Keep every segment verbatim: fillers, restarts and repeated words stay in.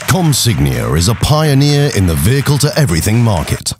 Commsignia is a pioneer in the vehicle-to-everything market.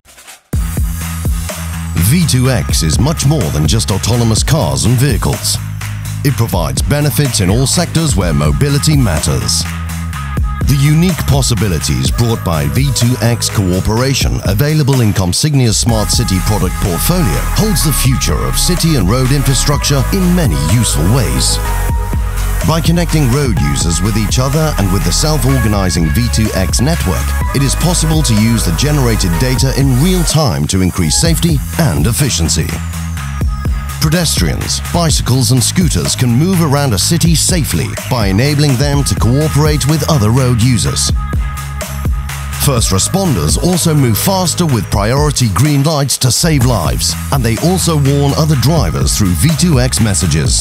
V two X is much more than just autonomous cars and vehicles. It provides benefits in all sectors where mobility matters. The unique possibilities brought by V two X cooperation, available in Commsignia's Smart City product portfolio, holds the future of city and road infrastructure in many useful ways. By connecting road users with each other and with the self-organizing V two X network, it is possible to use the generated data in real time to increase safety and efficiency. Pedestrians, bicycles and scooters can move around a city safely by enabling them to cooperate with other road users. First responders also move faster with priority green lights to save lives, and they also warn other drivers through V two X messages.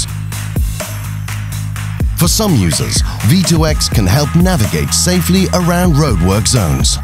For some users, V two X can help navigate safely around roadwork zones.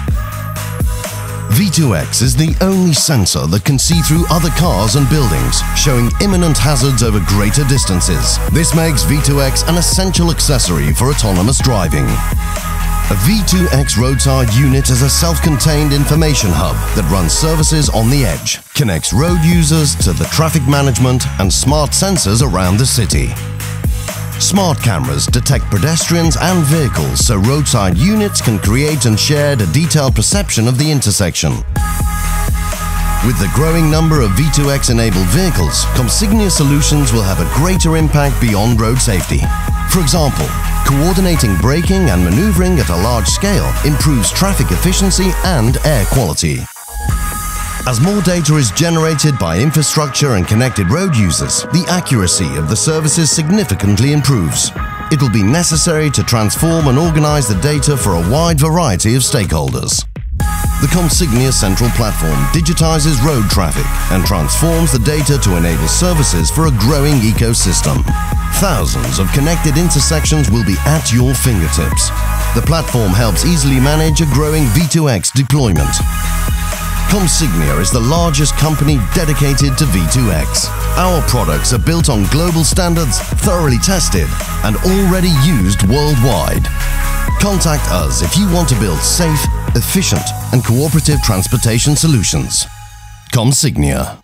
V two X is the only sensor that can see through other cars and buildings, showing imminent hazards over greater distances. This makes V two X an essential accessory for autonomous driving. A V two X roadside unit is a self-contained information hub that runs services on the edge, connects road users to the traffic management and smart sensors around the city. Smart cameras detect pedestrians and vehicles so roadside units can create and share a detailed perception of the intersection. With the growing number of V two X-enabled vehicles, Commsignia solutions will have a greater impact beyond road safety. For example, coordinating braking and maneuvering at a large scale improves traffic efficiency and air quality. As more data is generated by infrastructure and connected road users, the accuracy of the services significantly improves. It will be necessary to transform and organize the data for a wide variety of stakeholders. The Commsignia Central Platform digitizes road traffic and transforms the data to enable services for a growing ecosystem. Thousands of connected intersections will be at your fingertips. The platform helps easily manage a growing V two X deployment. Commsignia is the largest company dedicated to V two X. Our products are built on global standards, thoroughly tested, and already used worldwide. Contact us if you want to build safe, efficient, and cooperative transportation solutions. Commsignia.